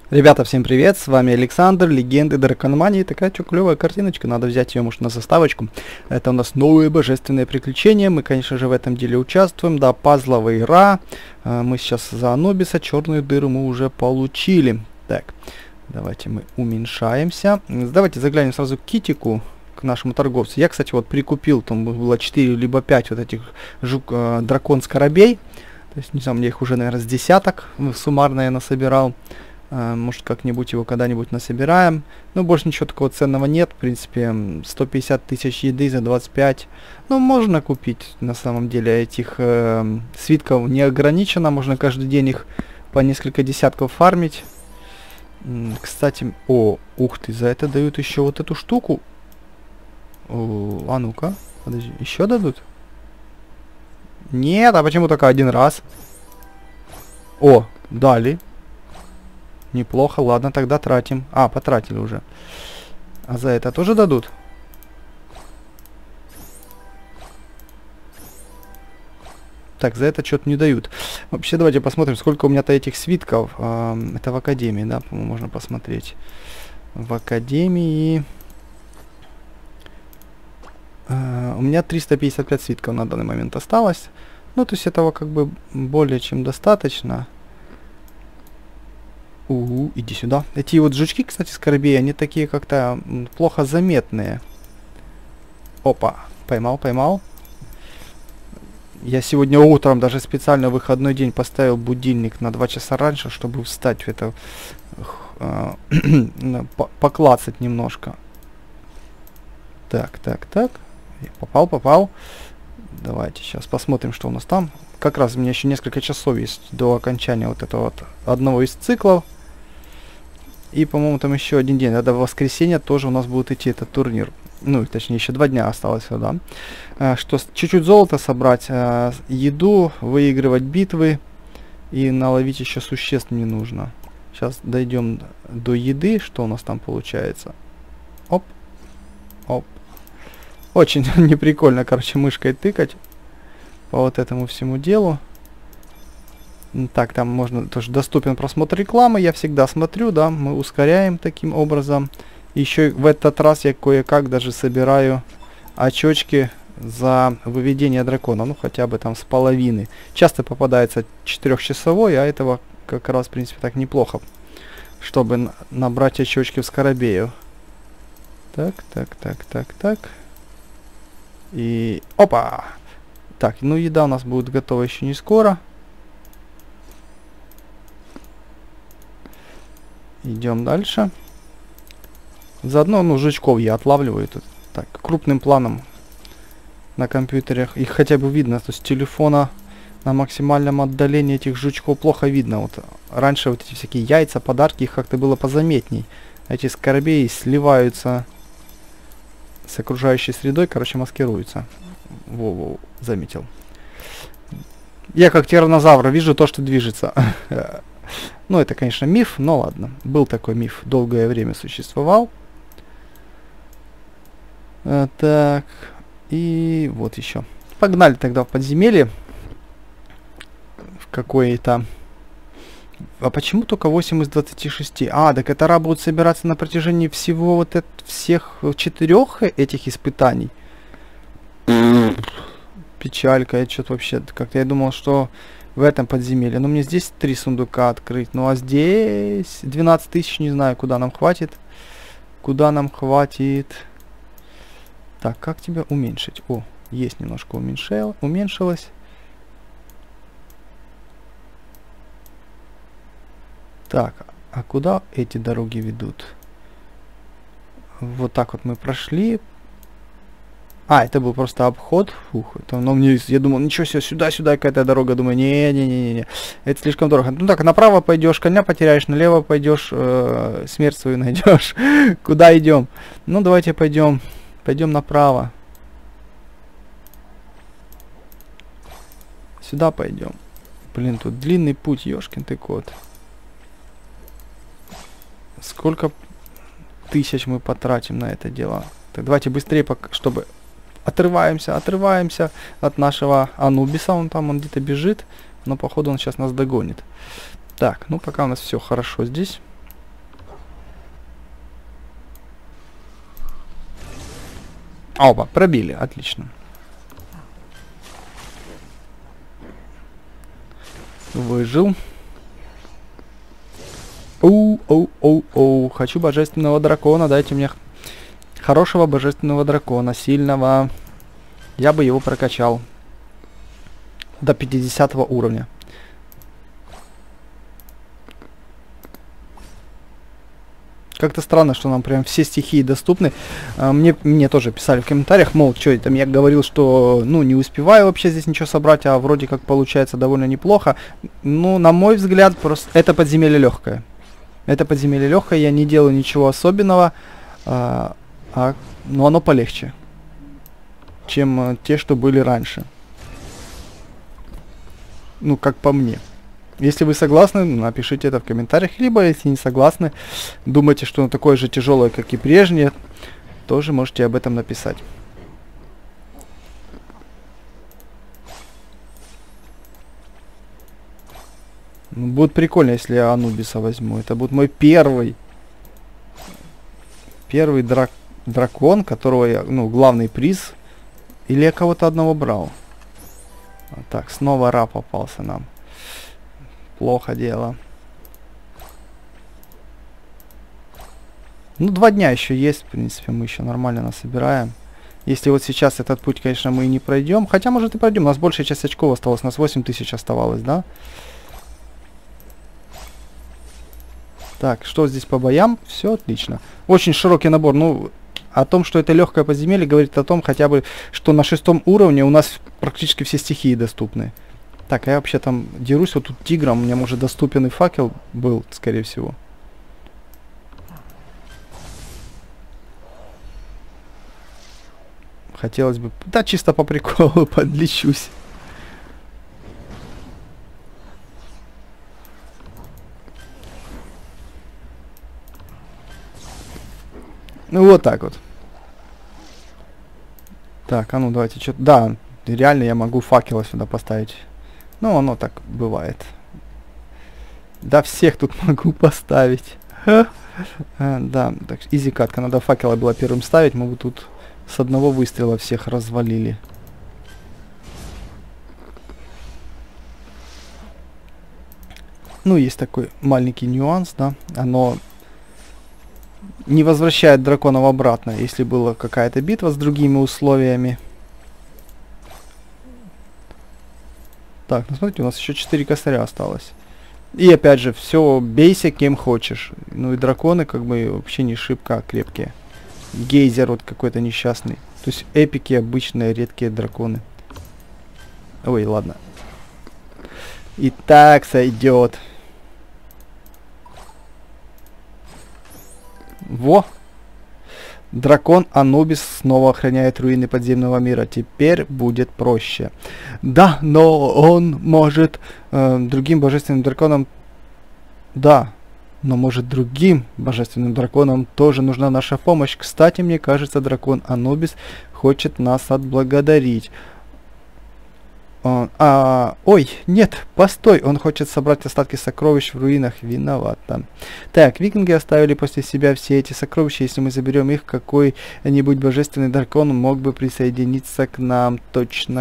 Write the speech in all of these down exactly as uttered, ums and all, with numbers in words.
Ребята, всем привет, с вами Александр, Легенды Дракономании. Такая чё клевая картиночка, надо взять ее, может, на заставочку. Это у нас новые божественные приключения, мы, конечно же, в этом деле участвуем. Да, пазловая игра. А, мы сейчас за Анубиса, черную дыру мы уже получили. Так, давайте мы уменьшаемся. Давайте заглянем сразу к Китику, к нашему торговцу. Я, кстати, вот прикупил, там было четыре либо пять вот этих жук, э, дракон-скоробей. То есть, не знаю, мне их уже, наверное, с десяток суммарно я насобирал. Uh, может, как-нибудь его когда-нибудь насобираем. Ну, больше ничего такого ценного нет. В принципе, сто пятьдесят тысяч еды за двадцать пять. Ну, можно купить, на самом деле, этих uh, свитков не ограничено. Можно каждый день их по несколько десятков фармить. Mm, кстати, о, ух ты, за это дают еще вот эту штуку. О, а ну-ка, подожди, еще дадут? Нет, а почему только один раз? О, дали. Неплохо, ладно, тогда тратим. А, потратили уже. А за это тоже дадут? Так, за это что-то не дают. Вообще, давайте посмотрим, сколько у меня-то этих свитков. А, это в Академии, да, по-моему, можно посмотреть. В Академии... А, у меня триста пятьдесят пять свитков на данный момент осталось. Ну, то есть этого как бы более чем достаточно. Угу, иди сюда. Эти вот жучки, кстати, скоробеи, они такие как-то плохо заметные. Опа, поймал, поймал. Я сегодня утром даже специально в выходной день поставил будильник на два часа раньше, чтобы встать в это, э, поклацать немножко. Так, так, так. Попал, попал. Давайте сейчас посмотрим, что у нас там. Как раз у меня еще несколько часов есть до окончания вот этого вот одного из циклов. И, по-моему, там еще один день. Это в воскресенье тоже у нас будет идти этот турнир. Ну, точнее, еще два дня осталось, да. А, что чуть-чуть золота собрать, а, еду, выигрывать битвы и наловить еще существ не нужно. Сейчас дойдем до еды. Что у нас там получается? Оп. Оп. Очень неприкольно, короче, мышкой тыкать по вот этому всему делу. Так, там можно тоже доступен просмотр рекламы. Я всегда смотрю, да, мы ускоряем таким образом. Еще в этот раз я кое-как даже собираю очечки за выведение дракона. Ну, хотя бы там с половины. Часто попадается четырехчасовой, а этого как раз, в принципе, так неплохо. Чтобы набрать очечки в скоробею. Так, так, так, так, так. И... Опа! Так, ну еда у нас будет готова еще не скоро. Идем дальше. Заодно, ну, жучков я отлавливаю тут. Так, крупным планом на компьютерах. Их хотя бы видно. То есть с телефона на максимальном отдалении этих жучков плохо видно. Вот раньше вот эти всякие яйца, подарки, их как-то было позаметней. Эти скоробеи сливаются с окружающей средой, короче, маскируются. Во-во, заметил. Я как тираннозавр вижу то, что движется. Ну, это, конечно, миф, но ладно. Был такой миф, долгое время существовал. А, так, и вот еще. Погнали тогда в подземелье. В какое-то... А почему только восемь из двадцати шести? А, так это ра будут собираться на протяжении всего вот это, всех четырех этих испытаний. Печалька, я что-то вообще... Как-то я думал, что... В этом подземелье. Но мне здесь три сундука открыть. Ну а здесь двенадцать тысяч. Не знаю, куда нам хватит. Куда нам хватит. Так, как тебя уменьшить? О, есть немножко уменьшил, уменьшилось. Так, а куда эти дороги ведут? Вот так вот мы прошли. А, это был просто обход. Фух, это, ну, мне, я думал, ничего себе, сюда-сюда какая-то дорога. Думаю, не-не-не-не, это слишком дорого. Ну так, направо пойдешь, коня потеряешь, налево пойдешь, э, смерть свою найдешь. Куда идем? Ну, давайте пойдем. Пойдем направо. Сюда пойдем. Блин, тут длинный путь, ёшкин ты кот. Сколько тысяч мы потратим на это дело? Так, давайте быстрее, чтобы... Отрываемся, отрываемся от нашего Анубиса. Он там, он где-то бежит. Но, походу, он сейчас нас догонит. Так, ну пока у нас все хорошо здесь. Опа, пробили, отлично. Выжил. Оу, оу, оу, оу. Хочу божественного дракона. Дайте мне хорошего божественного дракона. Сильного. Я бы его прокачал. До пятидесятого уровня. Как-то странно, что нам прям все стихии доступны. А, мне, мне тоже писали в комментариях, мол, что там я говорил, что ну не успеваю вообще здесь ничего собрать, а вроде как получается довольно неплохо. Ну, на мой взгляд, просто это подземелье легкое. Это подземелье легкое, я не делаю ничего особенного, а, а, но оно полегче, чем а, те, что были раньше. Ну, как по мне. Если вы согласны, напишите это в комментариях, либо если не согласны, думаете, что оно такое же тяжелое, как и прежнее, тоже можете об этом написать. Ну, будет прикольно, если я Анубиса возьму. Это будет мой первый, первый драк дракон, которого я, ну, главный приз. Или я кого-то одного брал. Вот так, снова Ра попался нам. Плохо дело. Ну, два дня еще есть, в принципе, мы еще нормально насобираем. Если вот сейчас этот путь, конечно, мы и не пройдем. Хотя, может, и пройдем. У нас большая часть очков осталась. У нас восемь тысяч оставалось, да? Так, что здесь по боям? Все отлично. Очень широкий набор. Ну, о том, что это легкое подземелье, говорит о том, хотя бы, что на шестом уровне у нас практически все стихии доступны. Так, а я вообще там дерусь, вот тут тигром, у меня, может, доступен и факел был, скорее всего. Хотелось бы... Да, чисто по приколу подлечусь. Ну, вот так вот. Так, а ну давайте что-то... Да, реально я могу факела сюда поставить. Ну, оно так бывает. Да, всех тут могу поставить. а, да, так, изи катка. Надо факела было первым ставить. Мы бы тут с одного выстрела всех развалили. Ну, есть такой маленький нюанс, да. Оно не возвращает драконов обратно, если была какая-то битва с другими условиями. Так, ну смотрите, у нас еще четыре косаря осталось. И опять же, все, бейся кем хочешь. Ну и драконы как бы вообще не шибко крепкие. Гейзер вот какой-то несчастный. То есть эпики обычные, редкие драконы. Ой, ладно. И так сойдет. Во! Дракон Анубис снова охраняет руины подземного мира. Теперь будет проще. Да, но он может э, другим божественным драконам... Да, но может другим божественным драконам тоже нужна наша помощь. Кстати, мне кажется, дракон Анубис хочет нас отблагодарить. Он, а, ой, нет, постой, он хочет собрать остатки сокровищ в руинах. Виновата. Так, викинги оставили после себя все эти сокровища. Если мы заберем их, какой-нибудь божественный дракон мог бы присоединиться к нам. Точно.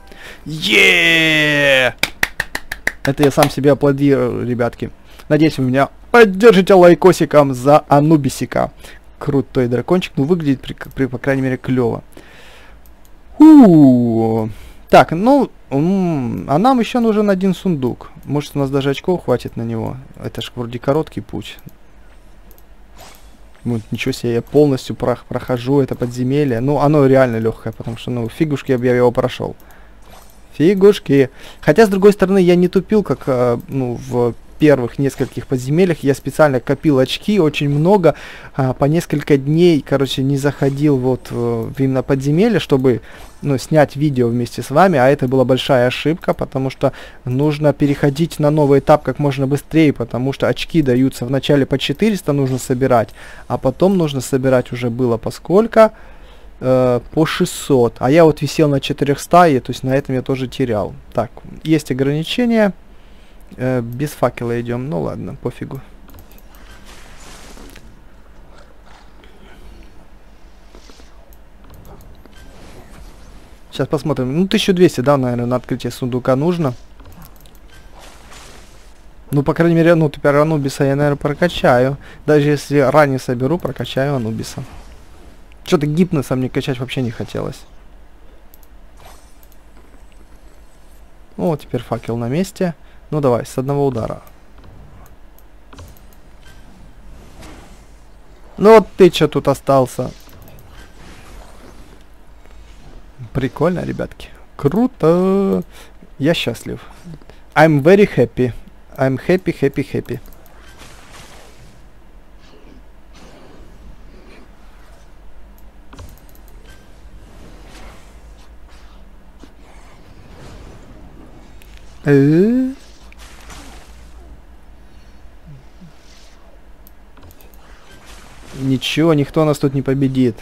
Еее! Это я сам себе аплодирую, ребятки. Надеюсь, вы меня поддержите лайкосиком за Анубисика. Крутой дракончик, ну выглядит, при, при, по крайней мере, клево. Фу. Так, ну, а нам еще нужен один сундук. Может, у нас даже очков хватит на него. Это ж вроде короткий путь. Вот, ничего себе, я полностью про прохожу это подземелье. Ну, оно реально легкое, потому что, ну, фигушки я его прошел. Фигушки. Хотя, с другой стороны, я не тупил, как, э, ну, в первых нескольких подземельях. Я специально копил очки, очень много. А, по несколько дней, короче, не заходил вот в именно подземелье, чтобы, ну, снять видео вместе с вами. А это была большая ошибка, потому что нужно переходить на новый этап как можно быстрее, потому что очки даются вначале по четыреста нужно собирать, а потом нужно собирать уже было по сколько? Э, по шестьсот. А я вот висел на четырехстах, и, то есть на этом я тоже терял. Так, есть ограничения. Э, без факела идем. Ну ладно, пофигу. Сейчас посмотрим. Ну, тысячу двести, да, наверное, на открытие сундука нужно. Ну, по крайней мере, ну, теперь Анубиса я, наверное, прокачаю. Даже если ранее соберу, прокачаю Анубиса. Что-то гипноса мне качать вообще не хотелось. О, теперь факел на месте. Ну, давай, с одного удара. Ну, вот ты что тут остался? Прикольно, ребятки. Круто. Я счастлив. I'm very happy. I'm happy, happy, happy. Э? Ничего, никто нас тут не победит.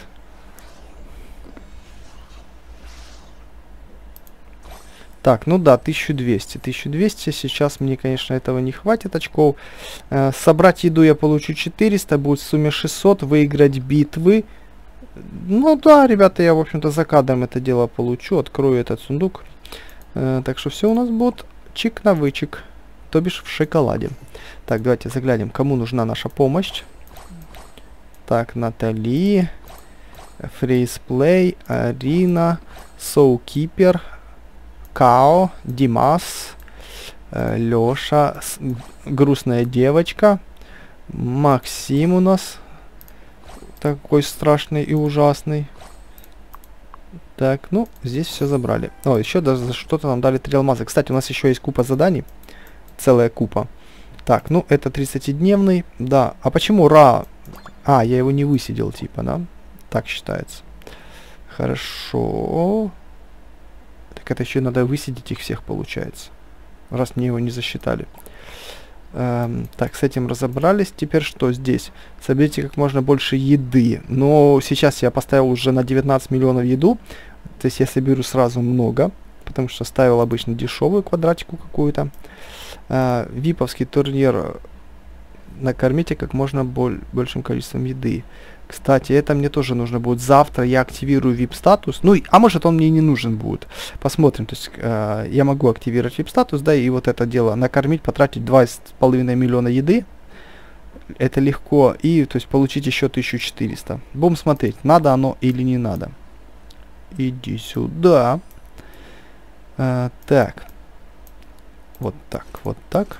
Так, ну да, тысяча двести. тысяча двести. Сейчас мне, конечно, этого не хватит очков. Э, собрать еду я получу четыреста. Будет в сумме шестьсот. Выиграть битвы. Ну да, ребята, я, в общем-то, за кадром это дело получу. Открою этот сундук. Э, так что все у нас будет чик на вычик. То бишь в шоколаде. Так, давайте заглянем, кому нужна наша помощь. Так, Натали. Фрейсплей. Арина. Соукипер. Као, Димас, э, Лёша, с, грустная девочка, Максим у нас такой страшный и ужасный. Так, ну, здесь все забрали. О, еще даже что-то нам дали три алмаза. Кстати, у нас еще есть купа заданий, целая купа. Так, ну, это тридцатидневный, да. А почему Ра? А, я его не высидел, типа, да? Так считается. Хорошо. Так это еще надо высидеть их всех, получается. Раз мне его не засчитали. Эм, так, с этим разобрались. Теперь что здесь? Соберите как можно больше еды. Но сейчас я поставил уже на девятнадцать миллионов еду. То есть я соберу сразу много. Потому что ставил обычно дешевую квадратику какую-то. Э, виповский турнир. Накормите как можно боль большим количеством еды. Кстати, это мне тоже нужно будет завтра. Я активирую ви ай пи-статус. Ну, а может он мне и не нужен будет. Посмотрим. То есть э, я могу активировать ви ай пи-статус, да, и вот это дело накормить, потратить два с половиной миллиона еды. Это легко. И, то есть, получить еще тысячу четыреста. Будем смотреть, надо оно или не надо. Иди сюда. Э, так. Вот так, вот так.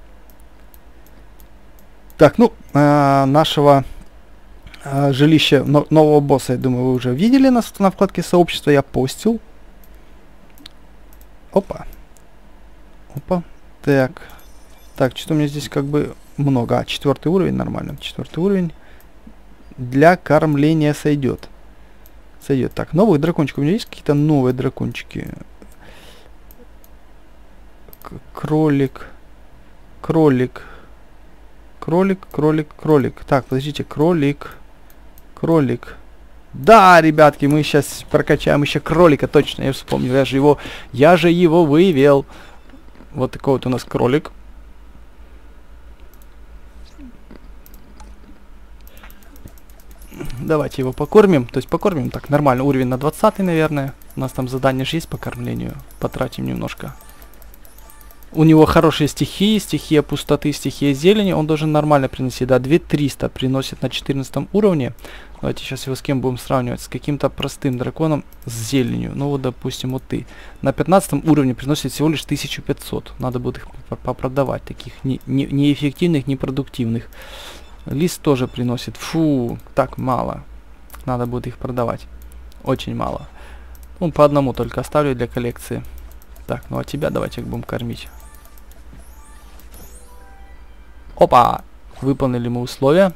Так, ну, э, нашего... жилище но нового босса, я думаю, вы уже видели на, на вкладке сообщества. Я постил. Опа. Опа. Так. Так, что-то у меня здесь как бы много. А, четвертый уровень, нормально. Четвертый уровень. Для кормления сойдет. Сойдет. Так, новых дракончиков. У меня есть какие-то новые дракончики? К кролик. Кролик. Кролик, кролик, кролик. Так, подождите, кролик. Кролик. Да, ребятки, мы сейчас прокачаем еще кролика, точно, я вспомнил. Я же его, я же его вывел. Вот такой вот у нас кролик. Давайте его покормим. То есть покормим так нормально. Уровень на двадцатый, наверное. У нас там задание же есть по кормлению. Потратим немножко. У него хорошие стихии, стихия пустоты, стихия зелени. Он должен нормально приносить. Да, две тысячи триста приносит на четырнадцатом уровне. Давайте сейчас его с кем будем сравнивать. С каким-то простым драконом с зеленью. Ну вот, допустим, вот ты. На пятнадцатом уровне приносит всего лишь тысячу пятьсот. Надо будет их попродавать. Таких не, не, неэффективных, непродуктивных. Лист тоже приносит. Фу, так мало. Надо будет их продавать. Очень мало. Ну, по одному только оставлю для коллекции. Так, ну а тебя давайте будем кормить. Опа! Выполнили мы условия.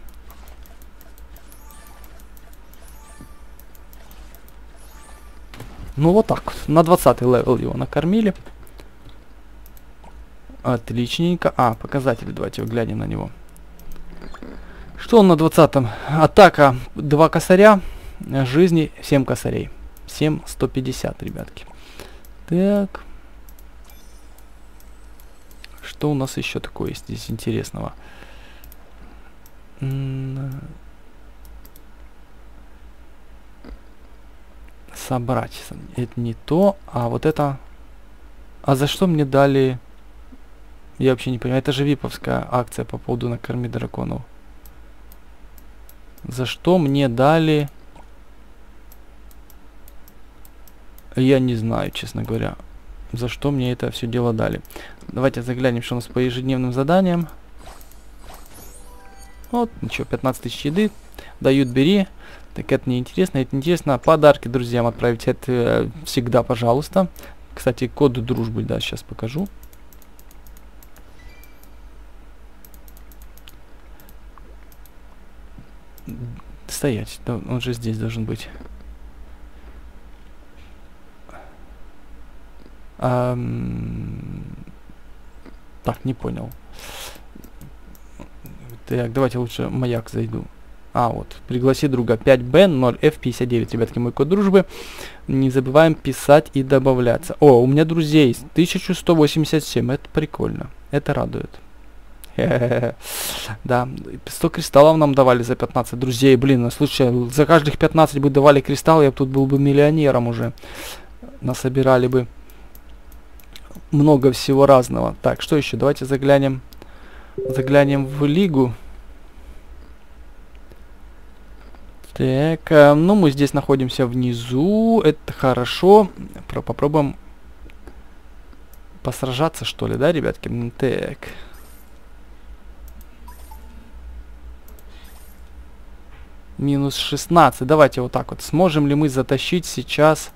Ну вот так. На двадцатый левел его накормили. Отличненько. А, показатели. Давайте глянем на него. Что он на двадцатом? Атака два косаря. Жизни семь косарей. семь сто пятьдесят, ребятки. Так. Что у нас еще такое есть здесь интересного? собрать. Это не то, а вот это... А за что мне дали... Я вообще не понимаю. Это же виповская акция по поводу накорми драконов. За что мне дали... Я не знаю, честно говоря. За что мне это все дело дали. Давайте заглянем, что у нас по ежедневным заданиям. Вот, ничего, пятнадцать тысяч еды. Дают, бери. Так это неинтересно, это неинтересно. Подарки друзьям отправить, это э, всегда, пожалуйста. Кстати, код дружбы, да, сейчас покажу. Стоять, да, он же здесь должен быть. Эм... Так, не понял. Так, давайте лучше маяк зайду. А, вот, пригласи друга. пять бэ ноль эф пятьдесят девять, ребятки, мой код дружбы. Не забываем писать и добавляться. О, у меня друзей тысяча сто восемьдесят семь, это прикольно. Это радует. Да, сто кристаллов нам давали за пятнадцать друзей. Блин, ну слушай, за каждых пятнадцать бы давали кристалл, я бы тут был бы миллионером уже. Насобирали бы много всего разного. Так, что еще? Давайте заглянем. Заглянем в лигу. Так, э, ну мы здесь находимся внизу. Это хорошо. Про попробуем посражаться, что ли, да, ребятки? Так. Минус шестнадцать. Давайте вот так вот. Сможем ли мы затащить сейчас...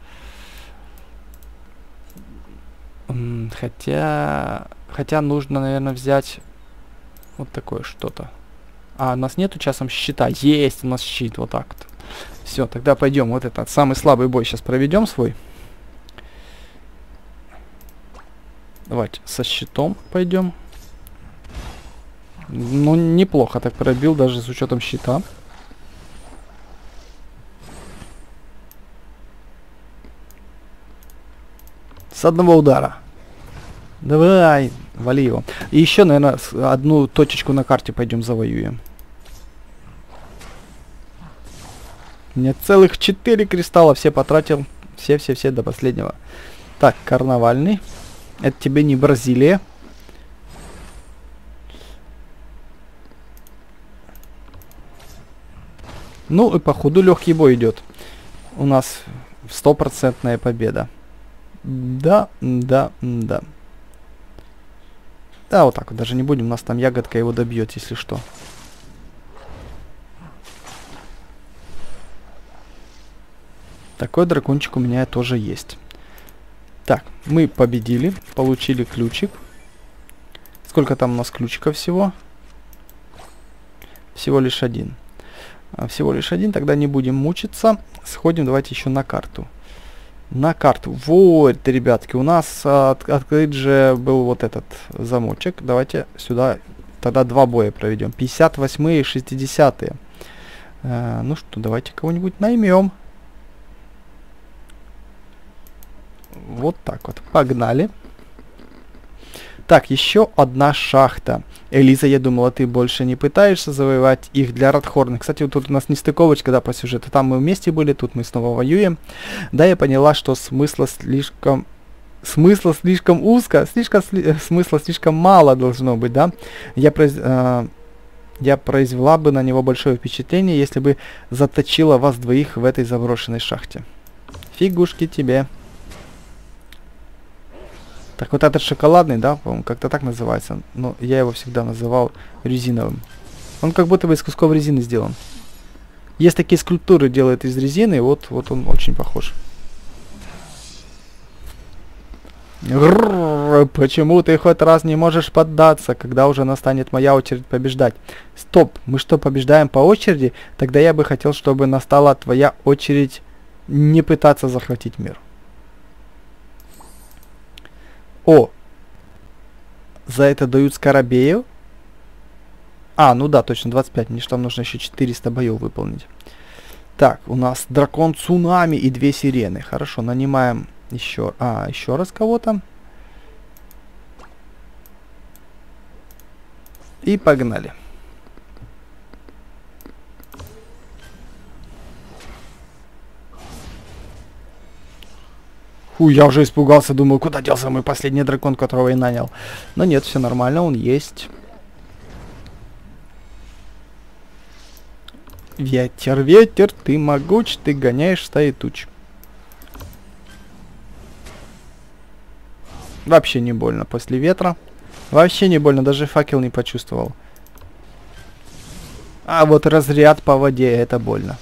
М, хотя... Хотя нужно, наверное, взять вот такое что-то. А, у нас нету часом щита. Есть у нас щит. Вот так вот. Все, тогда пойдем. Вот этот самый слабый бой сейчас проведем свой. Давайте со щитом пойдем. Ну, неплохо так пробил, даже с учетом щита. С одного удара. Давай, вали его. И еще, наверное, одну точечку на карте пойдем завоюем. У меня целых четыре кристалла, все потратил. Все-все-все до последнего. Так, карнавальный. Это тебе не Бразилия. Ну и походу легкий бой идет. У нас стопроцентная победа. Да, да, да. Да, вот так вот даже не будем. У нас там ягодка его добьет, если что. Такой дракончик у меня тоже есть. Так, мы победили. Получили ключик. Сколько там у нас ключиков всего? Всего лишь один. А, всего лишь один. Тогда не будем мучиться. Сходим, давайте еще на карту. На карту. Вот, ребятки, у нас а, от, открыт же был вот этот замочек. Давайте сюда тогда два боя проведем. пятьдесят восьмые и шестидесятые. А, ну что, давайте кого-нибудь наймем. Вот так вот. Погнали. Так, еще одна шахта. Элиза, я думала, ты больше не пытаешься завоевать их для Радхорна. Кстати, вот тут у нас нестыковочка, да, по сюжету. Там мы вместе были, тут мы снова воюем. Да, я поняла, что смысла слишком... Смысла слишком узко, слишком сли... смысла слишком мало должно быть, да. Я, произ... э... я произвела бы на него большое впечатление, если бы заточила вас двоих в этой заброшенной шахте. Фигушки тебе. Так, вот этот шоколадный, да, по-моему, как-то так называется. Но я его всегда называл резиновым. Он как будто бы из кусков резины сделан. Есть такие скульптуры, делают из резины, вот, вот он очень похож. Рррр, почему ты хоть раз не можешь поддаться, когда уже настанет моя очередь побеждать? Стоп, мы что, побеждаем по очереди? Тогда я бы хотел, чтобы настала твоя очередь не пытаться захватить мир. О, за это дают скоробею. А, ну да, точно, двадцать пять. Мне же там нужно еще четыреста боев выполнить. Так, у нас дракон цунами и две сирены. Хорошо, нанимаем еще, а, еще раз кого-то. И погнали. Фу, я уже испугался, думаю, куда делся мой последний дракон, которого я нанял. Но нет, все нормально, он есть. Ветер, ветер, ты могуч, ты гоняешь стаи туч. Вообще не больно после ветра. Вообще не больно, даже факел не почувствовал. А вот разряд по воде, это больно.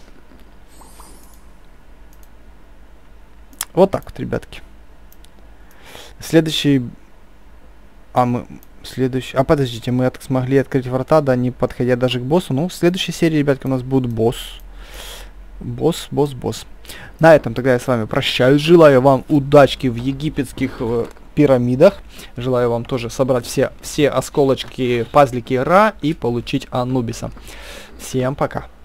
Вот так вот, ребятки. Следующий... А, мы... Следующий... А, подождите, мы от... смогли открыть врата, да, не подходя даже к боссу. Ну, в следующей серии, ребятки, у нас будет босс. Босс, босс, босс. На этом тогда я с вами прощаюсь. Желаю вам удачки в египетских э, пирамидах. Желаю вам тоже собрать все, все осколочки, пазлики Ра и получить Анубиса. Всем пока.